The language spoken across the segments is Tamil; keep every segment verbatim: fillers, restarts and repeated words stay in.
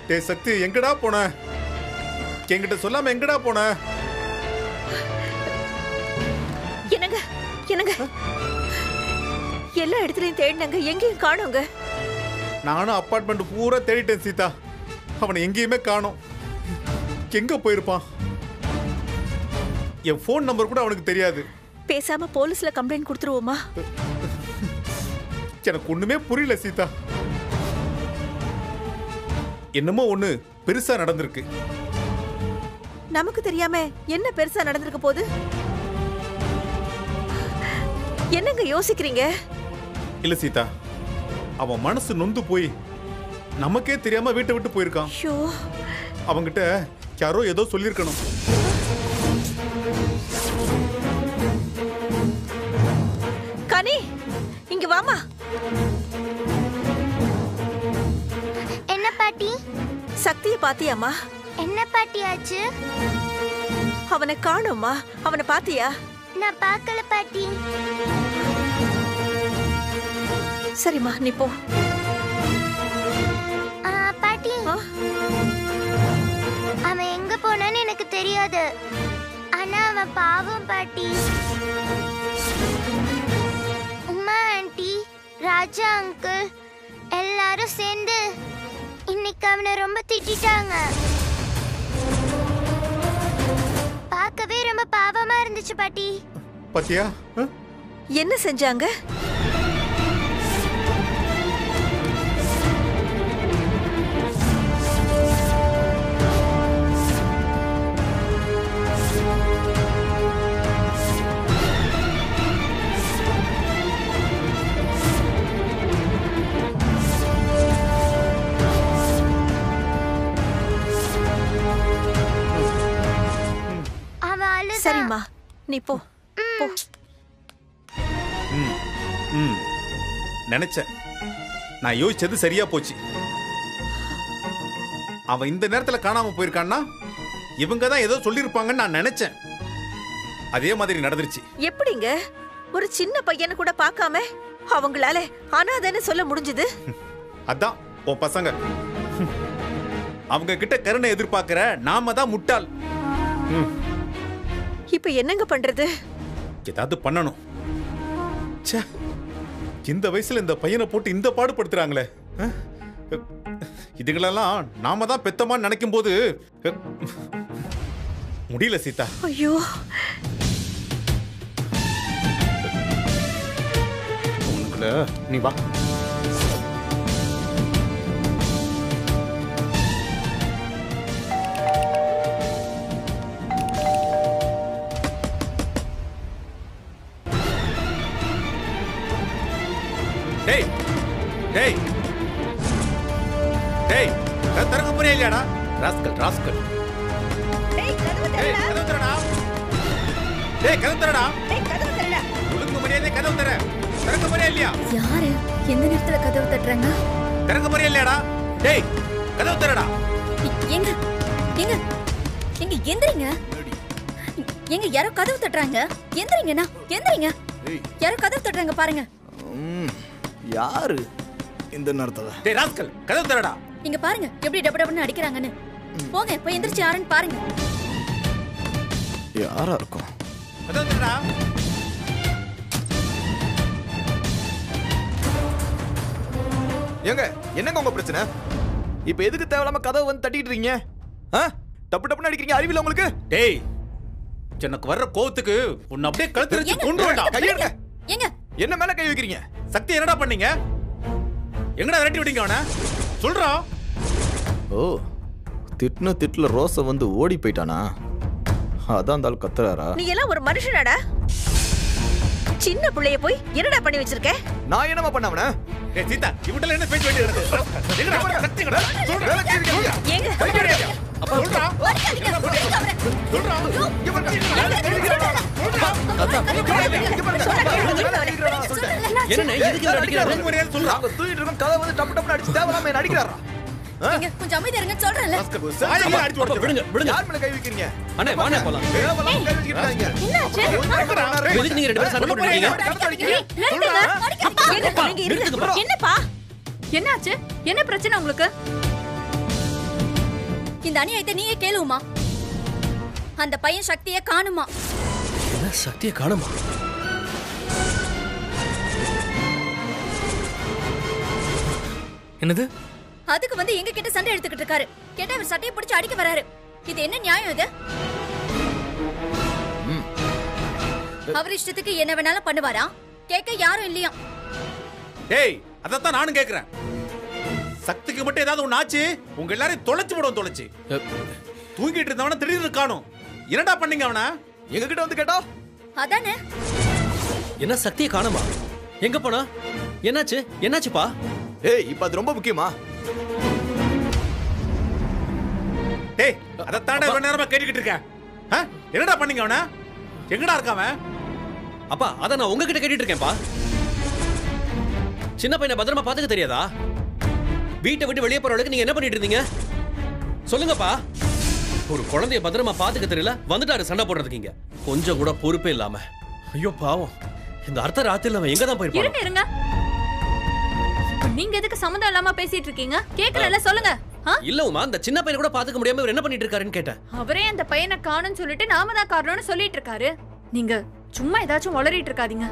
டேய் சக்தி, எங்கடா போன? என்கிட்ட சொல்லாம எங்கடா போன? என்னங்க என்னங்க எல்லா இடத்துலயும் தேடினாங்க, எங்கேயும் காணோங்க. நானும் அப்பார்ட்மெண்ட் பூரா தேடிட்டேன் சீதா, அவனை எங்கேயுமே காணோம். எங்க போயிருப்பான்? என் போன் நம்பர் கூட அவனுக்கு தெரியாது. பேசாம போலீஸ்ல கம்ப்ளைண்ட் கொடுத்துருவோமா? எனக்கு ஒண்ணுமே புரியல சீதா. என்னமோ ஒண்ணு பெருசா நடந்திருக்கு. நமக்கு தெரியாம என்ன பெருசா நடந்திருக்க போது? என்னங்க யோசிக்கிறீங்க? இல்ல சீதா, அவன் மனசு நொந்து போய் நமக்கே தெரியாம வீட்டை விட்டு போயிருக்கான். அவங்கிட்ட யாரோ ஏதோ சொல்லிருக்கணும். கனி, இங்க வாமா. என்ன பாட்டி? சக்தியை பாத்தியாமா? என்ன பாட்டி ஆச்சு? அவனை காணோமா? அவனை பாத்தியா? நான் பார்க்கல பாட்டி. சரிம்மா, நீ போ. பாட்டி, அவன் எங்க போனான்னு எனக்கு தெரியாது. ஆனா அவன் பாவம் பாட்டி. உமா ஆண்டி, ராஜா அங்கிள் எல்லாரும் சேர்ந்து இன்னைக்கு அவனை ரொம்ப திட்டாங்க. பார்க்கவே ரொம்ப பாவமா இருந்துச்சு பாட்டி. பாத்தியா? என்ன செஞ்சாங்க? சரிம்மா, நீ போ. போ. நினைச்சேன், நான் யோசிச்சது சரியா போச்சு. அவன் இந்த நேரத்துல காணாம போயிருக்கான்னா இவங்க தான் ஏதோ சொல்லிருப்பாங்கன்னு நான் நினைச்சேன். அதே மாதிரி நடந்துருச்சு. எப்படிங்க ஒரு சின்ன பையனை கூட பார்க்காம அவங்களால அனாதைன்னு சொல்ல முடிஞ்சது? அதான் உன் பசங்க. அவங்க கிட்ட கருணை எதிர்பார்க்கிற நாம தான் முட்டாள். இப்ப என்னங்க பண்றது? ஏதாவது பண்ணணும். இந்த வயசுல இந்த பையனை போட்டு இந்த பாடுபடுத்துறாங்களே. இதுகளெல்லாம் நாம தான் பெத்தமான்னு நினைக்கும் போது முடியல சீதா. ஐயோ, நீ வா. டேய் டேய் டேய், தரங்க போறியா இல்லையாடா? Rascal rascal. டேய் கதவு தரடா. டேய் கதவு தரடா. டேய் கதவு தரடா. டேய் கதவு தரடா. ஒழுங்கு மரியாதை கதவு தர. தரங்க போறியா இல்லையா? யாரு எந்த நேரத்துல கதவு தட்டறாங்க? தரங்க போறியா இல்லையாடா? டேய் கதவு தரடா. எங்க எங்க எங்க எந்திரீங்க? எங்க யாரோ கதவு தட்டறாங்க. எந்திரீங்கனா எந்திரீங்க. யாரோ கதவு தட்டறாங்க பாருங்க. யாரு இந்த நேரத்துல? டேய் ராஸ்கல், கதவு தரடா. இங்க பாருங்க எப்படி டப டபன்னு அடிக்கறாங்கன்னு. போங்க போய் எந்திரச்சு யாருன்னு பாருங்க. யாரா இருக்கும்? கதவு தரடா. ஏங்க என்னங்க உங்க பிரச்சனை? இப்போ எதுக்கு தேவலாம கதவு வந்து தட்டிட்டு இருக்கீங்க? டப்பு டப்புன்னு அடிக்கிறீங்க, அறிவில்லை உங்களுக்கு? டேய், எனக்கு வர்ற கோவத்துக்கு உன்னை அப்படியே கழுத்து கொன்றுவேன்டா. கையெடுங்க. ஏங்க என்ன மேல கை வைக்கிறீங்க? சக்தி என்னடா பண்ணீங்க? எங்கடா விரட்டி விட்டீங்க அவனை? சொல்றா. ஓ, திட்டுன திட்டுல ரோச வந்து ஓடி போயிட்டானா? அதான் அந்த ஆள் கத்துறாரா? நீ எல்லாம் ஒரு மனுஷனாடா? சின்ன புள்ளைய போய் என்னடா பண்ணி வச்சிருக்க? நான் என்னமா பண்ணவன? ஏய் சீதா, இவட்டல என்ன பேச்சு வேண்டி இருக்கு? எங்கடா சக்திங்கடா? சொல்றா. ஏங்க அப்ப சொல்றா. சொல்றா. என்ன எதுக்கு அடிக்கிறாரு? மரியாதை சொல்றா. அவங்க தூக்கிட்டு இருக்க கதவை வந்து டப்பு டப்புன்னு அடிச்சு தேவலாம என்ன அடிக்கிறாரா? நீங்க கொஞ்சம் அமைதியா இருங்க சொல்றேன்ல. சாயங்க அடிச்சு ஓடுங்க. விடுங்க விடுங்க. யார் மேல கை வைக்கிறீங்க? அண்ணே வாண்ணே போலாம். தேவலாம கை வச்சிட்டீங்க. என்னாச்சு? எதுக்கு நீங்க ரெண்டு பேரும் சண்டை போடுறீங்க? என்னப்பா? என்னப்பா? என்னாச்சு? என்ன பிரச்சனை உங்களுக்கு? இந்த அநியாயத்தை நீயே கேளுமா? அந்த பையன் சக்தியை காணுமா? என்ன சக்தியை காணுமா? என்னது? அதுக்கு வந்து எங்க கிட்ட சண்டை எடுத்துக்கிட்டு இருக்காரு. கேட்டா அவர் சட்டையை பிடிச்சு அடிக்க வராரு. இது என்ன நியாயம் இது? அவர் இஷ்டத்துக்கு என்ன வேணாலும் பண்ணுவாரா? கேட்க யாரும் இல்லையா? டேய், அதத்தான் நானும் கேக்குறேன். சக்திக்கு மட்டும் ஏதாவது ஒண்ணு ஆச்சு, உங்க எல்லாரையும் தொலைச்சு விடுவோம். தொலைச்சு தூங்கிட்டு இருந்தவன திடீர்னு காணும். என்னடா பண்ணீங்க அவன? எங்க கிட்ட வந்து கேட்டா அதானே. என்ன சக்தியை காணுமா? எங்க போனா? என்னாச்சு? என்னாச்சுப்பா? ஏய், இப்ப அது ரொம்ப முக்கியமா? டேய், அதத்தாண்டா இவ்வளவு நேரமா கேட்டுக்கிட்டு இருக்கேன். ஆ? என்னடா பண்ணீங்க அவன? எங்கடா இருக்காம? அப்பா, அத நான் உங்ககிட்ட கேட்டுட்டு இருக்கேன்ப்பா. சின்ன பையனை பத்திரமா பாத்துக்க தெரியாதா? வீட்டை விட்டு வெளியே போற அளவுக்கு நீங்க என்ன பண்ணிட்டு இருந்தீங்க? சொல்லுங்கப்பா. ஒரு குழந்தைய பத்திரமா பாத்துக்க தெரியல, வந்துட்டாரு சண்டை போடுறதுக்கு. கொஞ்சம் கூட பொறுப்பே இல்லாம. ஐயோ பாவம், இந்த அர்த்த ராத்திரில அவன் எங்க தான் போயிருப்பான்? இருங்க இருங்க. நீங்க எதுக்கு சம்மந்தம் இல்லாம பேசிட்டு இருக்கீங்க? கேக்குறல சொல்லுங்க. இல்ல உமா, அந்த சின்ன பையனை கூட பாத்துக்க முடியாம இவர் என்ன பண்ணிட்டு இருக்காருன்னு கேட்டேன். அவரே அந்த பையனை காணும்னு சொல்லிட்டு நாம தான் காரணம்னு சொல்லிட்டு இருக்காரு. நீங்க சும்மா ஏதாச்சும் உளறிட்டு இருக்காதீங்க.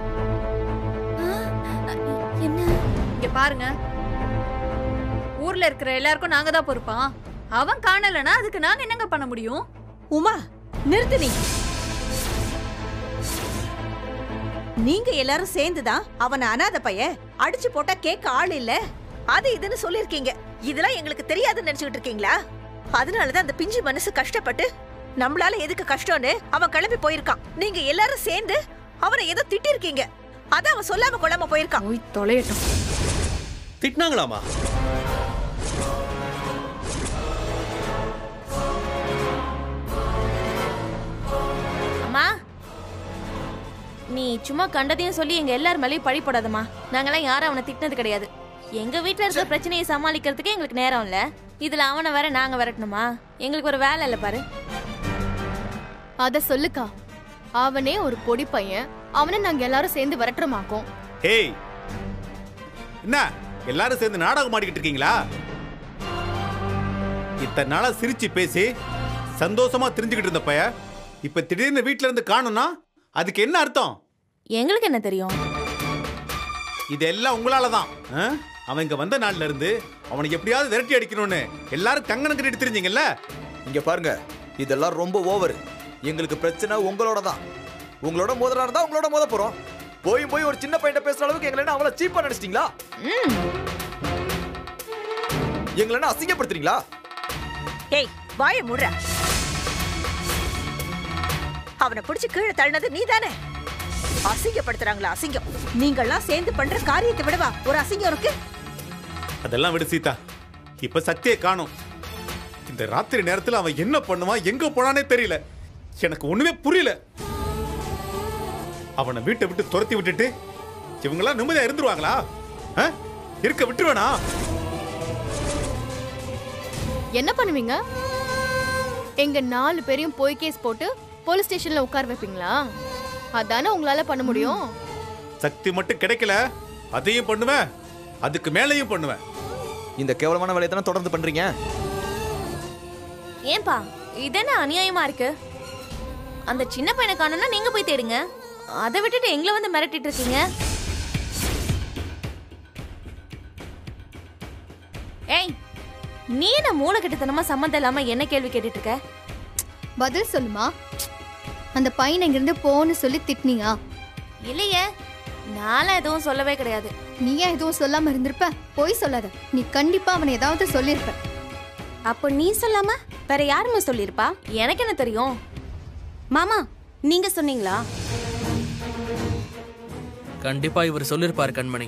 என்ன? இங்க பாருங்க, ஊர்ல இருக்கிற எல்லாருக்கும் நாங்க தான் பொறுப்பா. அவன் காணலனா அதுக்கு நாங்க என்னங்க பண்ண முடியும்? உமா, நிறுத்து. நீ நீங்க எல்லாரும் சேர்ந்துதான் அவனை அனாதை பையன் அடிச்சு போட்டா கேட்க ஆள் இல்ல அது இதுன்னு சொல்லிருக்கீங்க. இதெல்லாம் எங்களுக்கு தெரியாதுன்னு நினைச்சுக்கிட்டு இருக்கீங்களா? அதனாலதான் அந்த பிஞ்சு மனசு கஷ்டப்பட்டு நம்மளால எதுக்கு கஷ்டம்னு அவன் கிளம்பி போயிருக்கான். நீங்க எல்லாரும் சேர்ந்து அவனை ஏதோ திட்டி இருக்கீங்க. அத அவன் சொல்லாம கொள்ளாம போயிருக்கான். போய் தொலையட்டும். திட்டினாங்களாமா? அம்மா, நீ சும்மா கண்டதையும் சொல்லி எங்க எல்லார் மேலேயும் பழி போடாதம்மா. நாங்கெல்லாம் யாரும் அவனை திட்டினது கிடையாது. எங்க வீட்டுல இருக்கிற பிரச்சனையை சமாளிக்கிறதுக்கு எங்களுக்கு நேரம் இல்ல. இதுல அவனை வேற நாங்க விரட்டணுமா? எங்களுக்கு ஒரு வேலை இல்ல பாரு. அத சொல்லுக்கா. அவனே ஒரு பொடி பையன். அவனை நாங்க எல்லாரும் சேர்ந்து விரட்டுறமாக்கோம். ஏய், என்ன எல்லாரும் சேர்ந்து நாடகம் ஆடிக்கிட்டு இருக்கீங்களா? இத்தனை நாளா சிரிச்சு பேசி சந்தோஷமா தெரிஞ்சுக்கிட்டு இருந்த பைய இப்ப திடீர்னு வீட்டுல இருந்து காணும்னா அதுக்கு என்ன அர்த்தம்? எங்களுக்கு என்ன தெரியும்? இதெல்லாம் உங்களாலதான். அவன் இங்க வந்த நாள்ல இருந்து அவனுக்கு எப்படியாவது விரட்டி அடிக்கணும்னு எல்லாரும் கங்கணம் கட்டிட்டு தெரிஞ்சீங்கல்ல. இங்க பாருங்க, இதெல்லாம் ரொம்ப ஓவர். எங்களுக்கு பிரச்சனை உங்களோட தான். உங்களோட மோதலா இருந்தா உங்களோட மோத போறோம். போய் போய் ஒரு சின்ன பையன் பேசுற அளவுக்கு எங்களை என்ன அவளை சீப்பா நினைச்சிட்டீங்களா? எங்களை என்ன அசிங்கப்படுத்துறீங்களா? ஏய், வாயை மூடுற. அவனை பிடிச்சு கீழே தள்ளினது நீ தானே. அசிங்கப்படுத்துறாங்களா? அசிங்கம். நீங்கெல்லாம் சேர்ந்து பண்ற காரியத்தை விடவா ஒரு அசிங்கம் இருக்கு? அதெல்லாம் விடு சீதா. இப்ப சக்தியை காணும். இந்த ராத்திரி நேரத்துல அவன் என்ன பண்ணுவான், எங்க போனானே தெரியல. எனக்கு ஒண்ணுமே புரியல. அவனை வீட்டை விட்டு துரத்தி விட்டுட்டு இவங்கெல்லாம் நிம்மதியா இருந்துருவாங்களா? இருக்க விட்டுருவேனா? என்ன பண்ணுவீங்க? எங்க நாலு பேரையும் போய் கேஸ் போட்டு போலீஸ் ஸ்டேஷன்ல உட்கார வைப்பீங்களா? அதானே உங்களால பண்ண முடியும். சக்தி மட்டும் கிடைக்கல, அதையும் பண்ணுவேன், அதுக்கு மேலையும் பண்ணுவேன். இந்த கேவலமான வேலையை தானே தொடர்ந்து பண்றீங்க. ஏன்பா இதென்ன அநியாயமா இருக்கு? அந்த சின்ன பையனை காணோம்னா நீங்க போய் தேடுங்க. அதை விட்டுட்டு எங்களை வந்து மிரட்டிட்டு இருக்கீங்க. ஏய், நீ என்ன மூளை கெட்டுத்தனமா சம்மந்தம் இல்லாம என்ன கேள்வி கேட்டுட்டு இருக்க? பதில் சொல்லுமா. அந்த பையனை இங்கிருந்து போன்னு சொல்லி திட்டினியா? இல்லையே, நானும் எதுவும் சொல்லவே கிடையாது. நீ ஏன் எதுவும் சொல்லாம இருந்திருப்ப? போய் சொல்லாத. நீ கண்டிப்பா அவனை ஏதாவது சொல்லிருப்ப. அப்போ நீ சொல்லாம வேற யாருமே சொல்லிருப்பா? எனக்கு என்ன தெரியும்? மாமா, நீங்க சொன்னீங்களா? கண்டிப்பா இவர் சொல்லிருப்பாரு கண்மணி.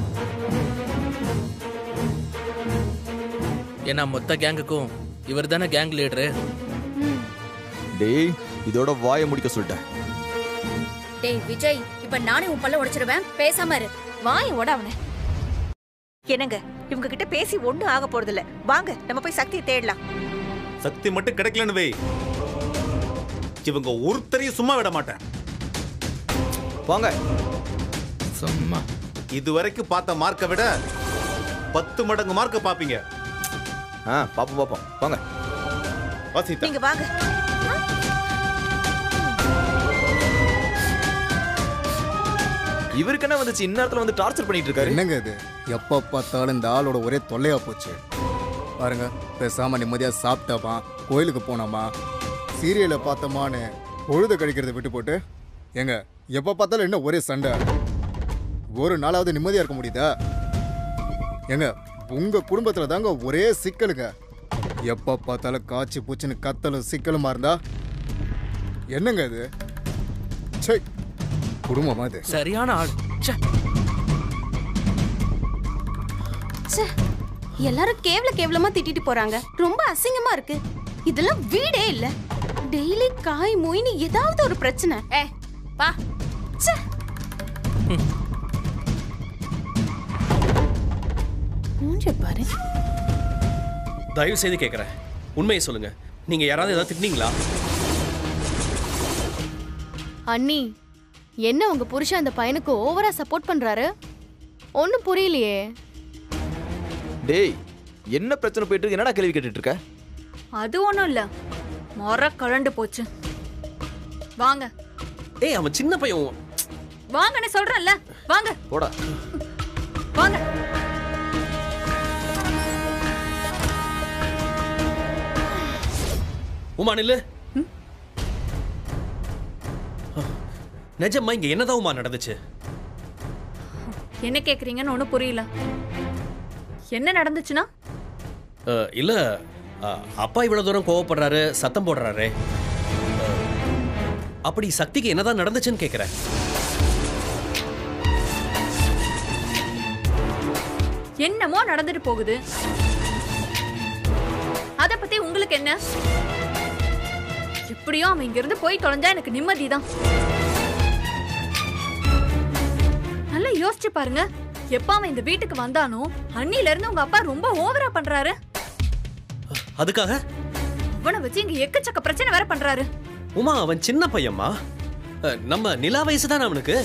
ஏன்னா மொத்த கேங்குக்கும் இவர் தானே கேங் லீடரு. டேய், இதோட வாயை முடிக்க சொல்லிட்டேன். டேய் விஜய், இப்ப நானே உன் பல்ல உடைச்சிடுவேன். பேசாம இரு. வாயை ஓட அவனை. என்னங்க, இவங்க கிட்ட பேசி ஒண்ணும் ஆக போறது இல்ல. வாங்க நம்ம போய் சக்தியை தேடலாம். சக்தி மட்டும் கிடைக்கலன்னு வை, இவங்க ஒருத்தரையும் சும்மா விட மாட்டேன். வாங்க. சும்மா இதுவரைக்கும் பார்த்த மார்க்கை விட பத்து மடங்கு மார்க்க பாப்பீங்க. ஆ, பாப்போம் பாப்போம். வாங்க. வாசிதா நீங்க வாங்க. இவருக்கு என்ன வந்துச்சு இந்நேரத்துல வந்து டார்ச்சர் பண்ணிட்டு இருக்காரு? என்னங்க இது எப்ப பார்த்தாலும் இந்த ஆளோட ஒரே தொல்லையா போச்சு. பாருங்க, பேசாம நிம்மதியா சாப்பிட்டாமா, கோயிலுக்கு போனாமா, சீரியலை பார்த்தோமான்னு பொழுது கழிக்கிறத விட்டு போட்டு எங்க எப்ப பார்த்தாலும் என்ன ஒரே சண்டை. ஒரு நாளாவது நிம்மதியா இருக்க முடியுதா? எங்க உங்க குடும்பத்துல தாங்க ஒரே சிக்கலுங்க. எப்ப பார்த்தாலும் காய்ச்சி பூச்சின்னு கத்தலும் சிக்கலுமா இருந்தா என்னங்க இது? சே, குடும்பமா இது? சரியான ஆள். எல்லாரும் கேவல கேவலமா திட்டிட்டு போறாங்க. ரொம்ப அசிங்கமா இருக்கு. இதெல்லாம் வீடே இல்ல. டெய்லி காய் மொயின்னு ஏதாவது ஒரு பிரச்சனை. ஏ வா. மூஞ்ச பாரு. தயவு செய்து கேட்கறேன், உண்மையை சொல்லுங்க. நீங்க யாராவது ஏதாவது திட்டினீங்களா? அண்ணி, என்ன உங்க புருஷன் அந்த பையனுக்கு ஓவரா சப்போர்ட் பண்றாரு? ஒன்னும் புரியலையே. டேய், என்ன பிரச்சனை போயிட்டு இருக்கு? என்னடா கேள்வி கேட்டுட்டு இருக்க? அது ஒண்ணும் இல்ல, மொற கழண்டு போச்சு. வாங்க. ஏய், அவன் சின்ன பையன். வாங்கன்னு சொல்றேன்ல, வாங்க. போடா. வாங்க. உமா நில்லு. நிஜமா இங்க என்னதான் உமா நடந்துச்சு? என்ன கேக்குறீங்கன்னு ஒண்ணும் புரியல. என்ன நடந்துச்சுன்னா? அஹ், இல்ல அஹ், அப்பா இவ்வளவு தூரம் கோவப்படுறாரு, சத்தம் போடுறாரு. அஹ், அப்படி சக்திக்கு என்னதான் நடந்துச்சுன்னு கேக்குறேன். என்னமோ நடந்துட்டு போகுது. அத பத்தி உங்களுக்கு என்ன? எப்படியோ அவன் இங்க இருந்து போய் தொலைஞ்சா எனக்கு நிம்மதிதான். நல்லா யோசிச்சு பாருங்க. எப்ப அவன் இந்த வீட்டுக்கு வந்தானோ அன்னில இருந்து உங்க அப்பா ரொம்ப ஓவரா பண்றாரு. அதுக்காக அவனை வச்சு இங்க எக்கச்சக்க பிரச்சனை வேற பண்றாரு. உமா, அவன் சின்ன பையன்மா. அஹ், நம்ம நிலா வயசு தானே அவனுக்கு.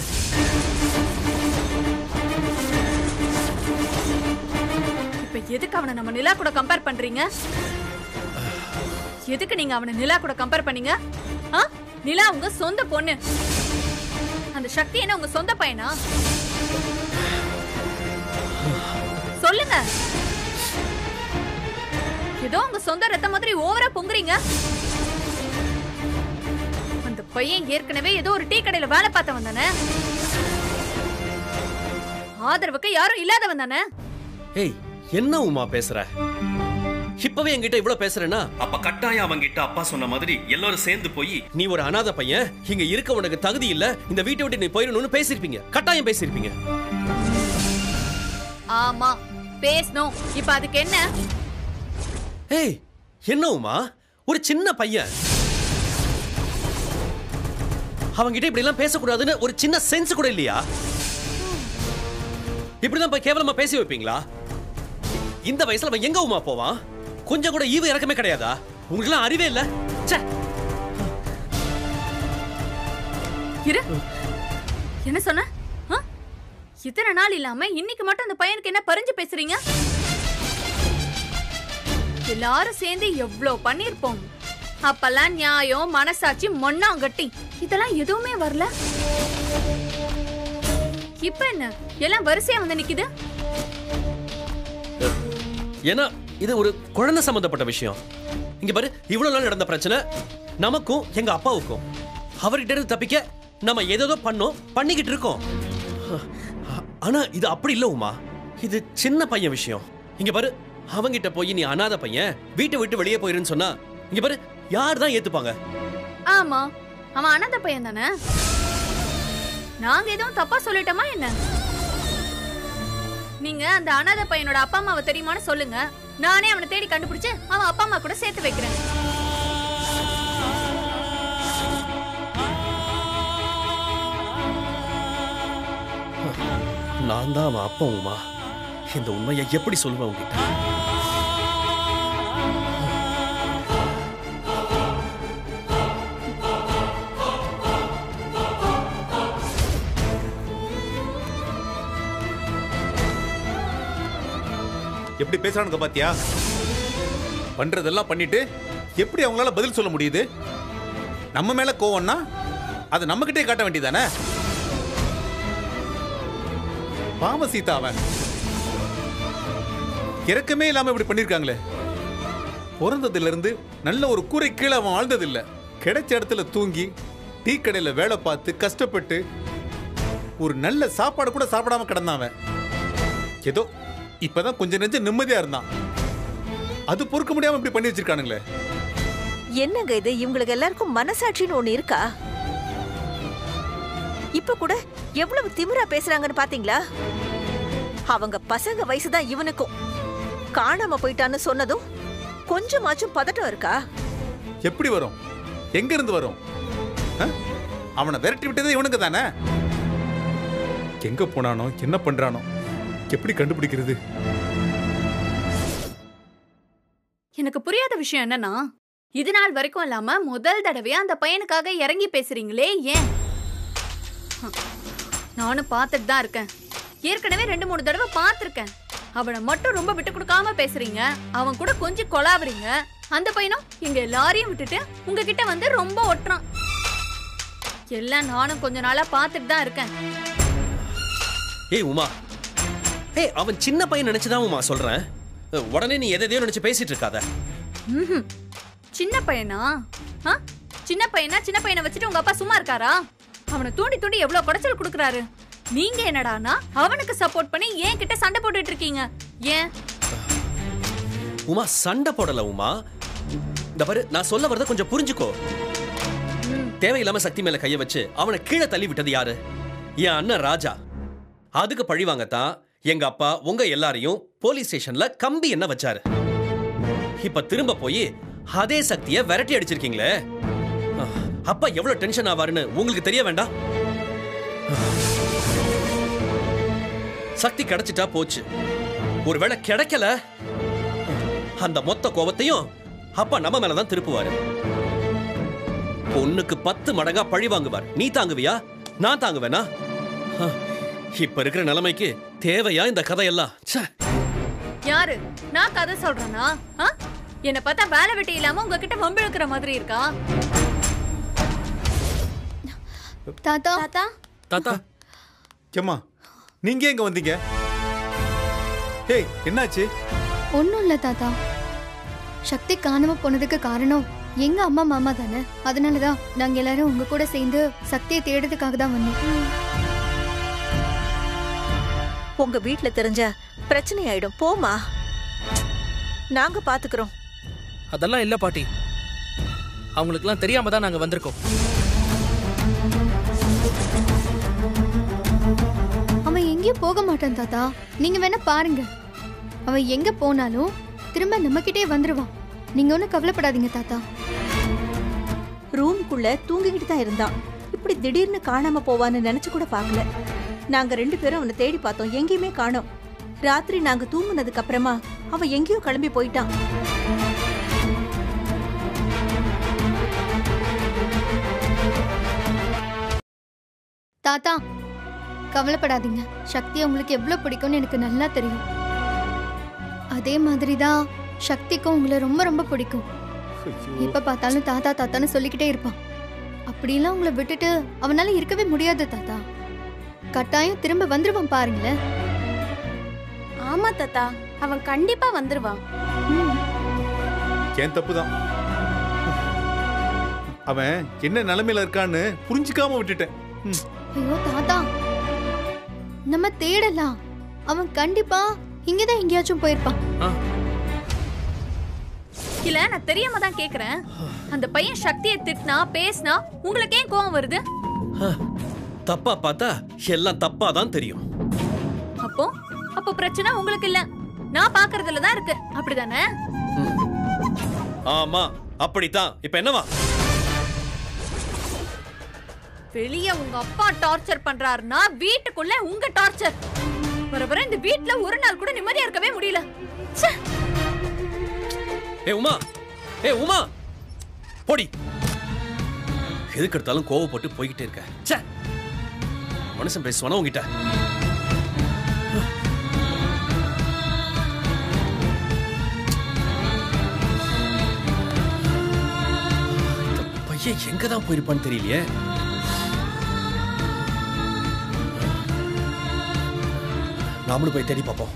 இப்ப எதுக்கு அவனை நம்ம நிலா கூட கம்பேர் பண்றீங்க? எதுக்கு நீங்க அவனை நிலா கூட கம்பேர் பண்ணீங்க? ஆ? நிலா உங்க சொந்த பொண்ணு. அந்த சக்தி என்ன உங்க சொந்த பையனா? சொல்லுங்க. ஏதோ உங்க சொந்த ரத்த மாதிரி ஓவரா பொங்குறீங்க. அந்த பையன் ஏற்கனவே ஏதோ ஒரு டீ கடையில வேலை பார்த்தவன் தானே. ஆதரவுக்கு யாரும் இல்லாதவன் தானே. ஏய், என்ன உமா பேசுற? இப்பவே என்கிட்ட இவ்வளவு பேசுறேன்னா அப்ப கட்டாயம் அவங்கிட்ட அப்பா சொன்ன மாதிரி எல்லாரும் சேர்ந்து போய் நீ ஒரு அனாதை பையன், இங்க இருக்க உனக்கு தகுதி இல்ல, இந்த வீட்டை விட்டு நீ போயிடணும்னு பேசிருப்பீங்க. கட்டாயம் பேசிருப்பீங்க. ஆமா, பேசணும். இப்ப அதுக்கு என்ன? ஏய், என்ன உமா, ஒரு சின்ன பையன், அவங்கிட்ட இப்படி எல்லாம் பேசக்கூடாதுன்னு ஒரு சின்ன சென்ஸ் கூட இல்லையா? இப்படிதான் போய் கேவலமா பேசி வைப்பீங்களா? இந்த வயசுல அவன் எங்க உமா போவான்? கொஞ்சம் கூட ஈவு இறக்கமே கிடையாதா? உங்களுக்கு எல்லாம் அறிவே இல்ல. இரு, என்ன சொன்ன? இத்தனை நாள் இல்லாம இன்னைக்கு மட்டும் அந்த பையனுக்கு என்ன பறிஞ்சு பேசுறீங்க? எல்லாரும் சேர்ந்து எவ்வளவு பண்ணிருப்போம். அப்பெல்லாம் நியாயம், மனசாட்சி, மொண்ணாங்கட்டி இதெல்லாம் எதுவுமே வரல. இப்ப என்ன எல்லாம் வரிசையா வந்து நிக்குது? ஏன்னா இது ஒரு குழந்தை சம்பந்தப்பட்ட விஷயம். இங்க பாரு, இவ்வளவு நாள் நடந்த பிரச்சனை நமக்கும் எங்க அப்பாவுக்கும். அவர்கிட்ட இருந்து தப்பிக்க நம்ம ஏதோ பண்ணோம், பண்ணிக்கிட்டு இருக்கோம். ஆனா இது அப்படி இல்ல உமா, இது சின்ன பையன் விஷயம். இங்க பாரு, அவங்கிட்ட போய் நீ அனாதை பையன், வீட்டை விட்டு வெளியே போயிருன்னு சொன்னா இங்க பாரு, யார் தான் ஏத்துப்பாங்க? ஆமா, அவன் அனாதை பையன் தானே. நாங்க எதுவும் தப்பா சொல்லிட்டோமா என்ன? நீங்க அந்த அனாதை பையனோட அப்பா அம்மாவை தெரியுமான்னு சொல்லுங்க. நானே அவனை தேடி கண்டுபிடிச்சு அவன் அப்பா அம்மா கூட சேர்த்து வைக்கிறேன். நான் தான் அவன் அப்பா உமா. இந்த உண்மையை எப்படி சொல்லுவேன் உங்ககிட்ட? எப்படி பேசுறானுங்க பாத்தியா? பண்றதெல்லாம் பண்ணிட்டு எப்படி அவங்களால பதில் சொல்ல முடியுது? நம்ம மேல கோவம்னா அது நம்ம கிட்டே காட்ட வேண்டியதானே? பாவ சீதா, அவன் இறக்கமே இல்லாம இப்படி பண்ணிருக்காங்களே. பிறந்ததுல இருந்து நல்ல ஒரு கூரை கீழே அவன் வாழ்ந்தது இல்ல. கிடைச்ச இடத்துல தூங்கி டீ கடையில வேலை பார்த்து கஷ்டப்பட்டு ஒரு நல்ல சாப்பாடு கூட சாப்பிடாம கிடந்தான் அவன். ஏதோ இப்பதான் கொஞ்சம் நெஞ்ச நிம்மதியா இருந்தான். அது பொறுக்க முடியாம இப்படி பண்ணி வச்சிருக்கானுங்களே. என்னங்க இது? இவங்களுக்கு எல்லாருக்கும் மனசாட்சின்னு ஒண்ணு இருக்கா? இப்ப கூட எவ்வளவு திமிரா பேசுறாங்கன்னு பாத்தீங்களா? அவங்க பசங்க வயசுதான் இவனுக்கும். காணாம போயிட்டான்னு சொன்னதும் கொஞ்சமாச்சும் பதட்டம் இருக்கா? எப்படி வரும்? எங்க இருந்து வரும்? அவனை விரட்டி விட்டதே இவனுக்கு தானே. எங்க போனானோ, என்ன பண்றானோ, எப்படி கண்டுபிடிக்கிறது? எனக்கு புரியாத விஷயம் என்னன்னா, இது நாள் வரைக்கும் இல்லாம முதல் தடவையா அந்த பையனுக்காக இறங்கி பேசுறீங்களே, ஏன்? நானும் பார்த்துட்டு தான் இருக்கேன். ஏற்கனவே ரெண்டு மூணு தடவை பார்த்திருக்கேன். அவனை மட்டும் ரொம்ப விட்டு கொடுக்காம பேசுறீங்க, அவன் கூட கொஞ்சம் கொலாவுறீங்க. அந்த பையனும் எங்க எல்லாரையும் விட்டுட்டு உங்ககிட்ட வந்து ரொம்ப ஒட்டுறான். எல்லாம் நானும் கொஞ்ச நாளா பார்த்துட்டு தான் இருக்கேன். ஏய் உமா, ஏய் அவன் சின்ன பையன் நினைச்சுதான் உமா சொல்றேன். உடனே நீ எதையோ நினைச்சு பேசிட்டு இருக்காத. ம்ஹும். சின்ன பையனா? ஆ? சின்ன பையனா? சின்ன பையனை வச்சுட்டு உங்க அப்பா சும்மா இருக்காரா? அவனை தூண்டி தூண்டி எவ்வளவு குடைச்சல் கொடுக்கறாரு. நீங்க என்னடானா அவனுக்கு சப்போர்ட் பண்ணி ஏன் கிட்ட சண்டை போட்டுட்டு இருக்கீங்க? ஏன்? உமா சண்டை போடல உமா. இந்த பாரு, நான் சொல்ல வரத கொஞ்சம் புரிஞ்சுக்கோ. தேவையில்லாம சக்தி மேல கைய வச்சு அவனை கீழே தள்ளி விட்டது யாரு? என் அண்ணன் ராஜா. அதுக்கு பழி வாங்கத்தான் எங்க அப்பா உங்க எல்லாரையும் போலீஸ் ஸ்டேஷன்ல கம்பி என்ன வச்சாரு. இப்ப திரும்ப போய் அதே சக்தியை விரட்டி அடிச்சிருக்கீங்களே. அப்பா எவ்வளவு டென்ஷன் ஆவாருன்னு உங்களுக்கு தெரிய வேண்டாம்? சக்தி கிடைச்சிட்டா போச்சு. ஒருவேளை கிடைக்கல, அந்த மொத்த கோபத்தையும் அப்பா நம்ம மேலதான் திருப்புவாரு. பொண்ணுக்கு பத்து மடங்கா பழி வாங்குவார். நீ தாங்குவியா? நான் தாங்குவேனா? இப்ப இருக்கிற நிலைமைக்கு தேவையா இந்த கதையெல்லாம்? யாரு? நான் கதை சொல்றேனா? என்ன பார்த்தா வேலை வெட்டி இல்லாம உங்ககிட்ட வம்பிழுக்கிற மாதிரி இருக்கா? தாத்தா தாத்தா தாத்தா கேமா, நீங்க எங்க வந்தீங்க? ஏய் என்னாச்சு? ஒண்ணும் இல்ல தாத்தா. சக்தி காணாம போனதுக்கு காரணம் எங்க அம்மா மாமா தானே. அதனாலதான் நாங்க எல்லாரும் உங்க கூட சேர்ந்து சக்தியை தேடுறதுக்காக தான் வந்தோம். உங்க வீட்டுல தெரிஞ்ச பிரச்சனை ஆயிடும். போமா, நாங்க பாத்துக்கிறோம். அதெல்லாம் இல்ல பாட்டி, அவங்களுக்குலாம் தெரியாம தான் நாங்க வந்திருக்கோம். அவன் எங்கேயும் போக மாட்டான் தாத்தா. நீங்க வேணா பாருங்க, அவன் எங்க போனாலும் திரும்ப நம்ம கிட்டே வந்துருவான். நீங்க ஒன்னும் கவலைப்படாதீங்க தாத்தா. ரூம்குள்ள தூங்கிக்கிட்டு தான் இருந்தான். இப்படி திடீர்னு காணாம போவான்னு நினைச்சு கூட பாக்கல. நாங்க ரெண்டு பேரும் அவனை தேடி பார்த்தோம், எங்கேயுமே காணோம். ராத்திரி நாங்க தூங்குனதுக்கு அப்புறமா அவன் எங்கேயோ கிளம்பி போயிட்டான். தாத்தா கவலைப்படாதீங்க. சக்தி உங்களுக்கு எவ்வளவு பிடிக்கும்னு எனக்கு நல்லா தெரியும். அதே மாதிரிதான் சக்திக்கும் உங்களை ரொம்ப ரொம்ப பிடிக்கும். எப்ப பார்த்தாலும் தாத்தா தாத்தான்னு சொல்லிக்கிட்டே இருப்பான். அப்படிலாம் உங்களை விட்டுட்டு அவனால இருக்கவே முடியாது தாத்தா. கட்டாயம் திரும்ப வந்துருவான் பாருங்களேன். ஆமா தாத்தா, அவன் கண்டிப்பா வந்துருவான். ஏன் தப்புதான். அவன் என்ன நிலைமையில இருக்கான்னு புரிஞ்சுக்காம விட்டுட்டேன். ஐயோ தாத்தா, நம்ம தேடலாம். அவன் கண்டிப்பா இங்கதான் எங்கேயாச்சும் போயிருப்பான். இல்ல, நான் தெரியாம தான் கேக்குறேன். அந்த பையன் சக்தியை திட்டினா பேசினா உங்களுக்கு ஏன் கோவம் வருது? தப்பா பார்த்தா எல்லாம் தப்பா தான் தெரியும். அப்போ அப்போ பிரச்சனை உங்களுக்கு இல்ல, நான் பாக்குறதுல தான் இருக்கு. அப்படிதானே? ஆமா அப்படித்தான். இப்ப என்னவா? வெளிய உங்க அப்பா டார்ச்சர் பண்றாருன்னா வீட்டுக்குள்ள உங்க டார்ச்சர். வர வர இந்த வீட்ல ஒரு நாள் கூட நிம்மதியா இருக்கவே முடியல. ஏ உமா, ஏ உமா, போடி. எதுக்கு எடுத்தாலும் கோவப்பட்டு போய்கிட்டே இருக்க. மனுஷன் பேசுவானா உங்ககிட்ட? பையன் எங்க தான் போயிருப்பான்னு தெரியலையே. நாமளும் போய் தேடி பார்ப்போம்.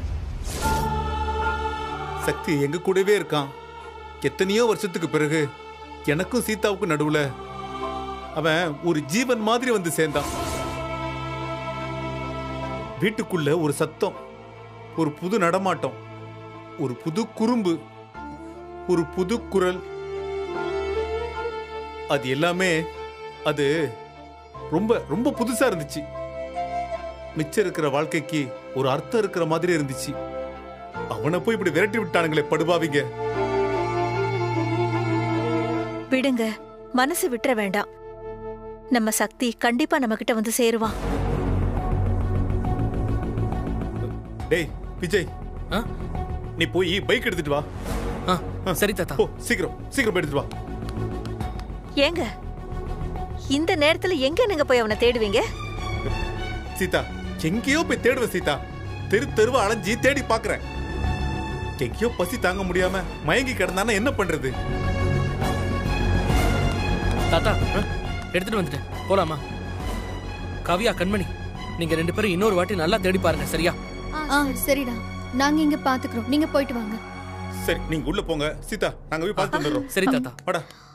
சக்தி எங்க கூடவே இருக்கான். எத்தனையோ வருஷத்துக்கு பிறகு எனக்கும் சீதாவுக்கும் நடுவுல அவன் ஒரு ஜீவன் மாதிரி வந்து சேர்ந்தான். வீட்டுக்குள்ள ஒரு சத்தம், ஒரு புது நடமாட்டம், ஒரு புது குறும்பு, ஒரு புது குரல். அது எல்லாமே அது ரொம்ப ரொம்ப புதுசா இருந்துச்சு. மிச்சம் இருக்கிற வாழ்க்கைக்கு ஒரு அர்த்தம் இருக்கிற மாதிரி இருந்துச்சு. அவனை போய் இப்படி விரட்டி விட்டானுங்களே படுபாவிங்க. விடுங்க, மனசு விட்டுற வேண்டாம். நம்ம சக்தி கண்டிப்பா நம்ம கிட்ட வந்து சேருவான். டேய் விஜய், நீ போய் பைக் எடுத்துட்டு வா. சரி தாத்தா. ஓ சீக்கிரம் சீக்கிரம் எடுத்துட்டு வா. ஏங்க இந்த நேரத்துல எங்க நீங்க போய் அவனை தேடுவீங்க? சீதா, எங்கேயோ போய் தேடுவேன் சீதா. தெரு தெருவா அலைஞ்சி தேடி பாக்குறேன். எங்கேயோ பசி தாங்க முடியாம மயங்கி கிடந்தானா என்ன பண்றது? தாத்தா எடுத்துட்டு வந்துட்டேன், போலாமா? காவியா, கண்மணி, நீங்க ரெண்டு பேரும் இன்னொரு வாட்டி நல்லா தேடி பாருங்க, சரியா? ஆ சரிடா, நாங்க இங்க பாத்துக்கிறோம், நீங்க போயிட்டு வாங்க. சரி, நீங்க உள்ள போங்க. சீதா, நாங்க போய் பார்த்து வந்துடுறோம். சரி தாத்தா. வாடா.